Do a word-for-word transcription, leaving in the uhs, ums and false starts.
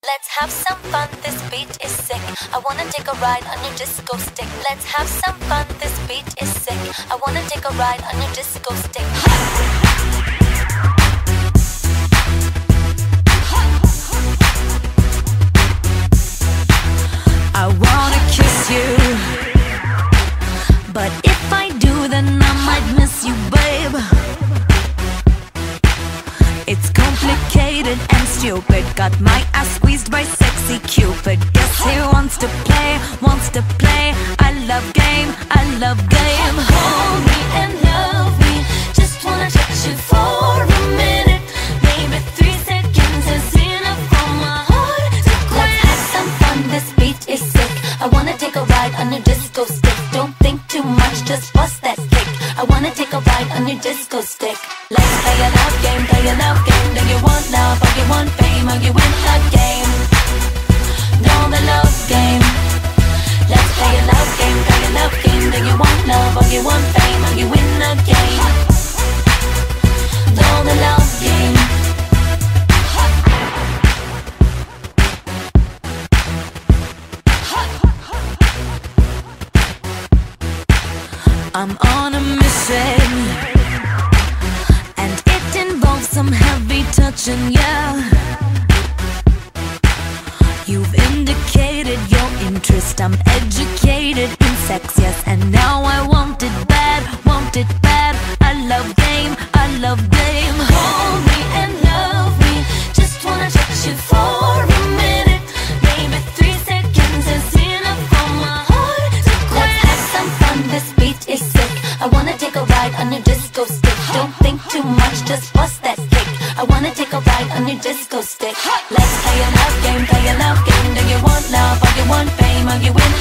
Let's have some fun, this beat is sick. I wanna take a ride on your disco stick. Let's have some fun, this beat is sick. I wanna take a ride on your disco stick. I wanna kiss you, but if I do, then I might miss you, babe. It's complicated and stupid. Got my ass squeezed by sexy Cupid. Guess he wants to play, wants to play. I love game, I love game. Hold me and love me. Just wanna touch you for a minute. Maybe three seconds is enough for my heart to quit. Let's have some fun, this beat is sick. I wanna take a ride on your disco stick. Don't think too much, just bust that kick. I wanna take a ride on your disco stick. Let's play a love game, play a love game. Do you want love or you want fame or you win the game? Know the love game. Let's play a love game, play a love game. Do you want love or you want fame or you win the game? Know the love game. I'm on a mission, and it involves some heavy touching, yeah. You've indicated your interest, I'm educated in sex, yes. And now I want it bad, want it bad. I love game, I love game. Hold me and love me. Just wanna touch you for a minute. Maybe three seconds is enough for my heart to quit. Let's have some fun, this beat is sick. I wanna take a ride on your disco stick. Don't think too much, just bust that kick. I wanna take a ride on your disco stick. Let's play a love game, play a love game. Do you want love or you want fame or you win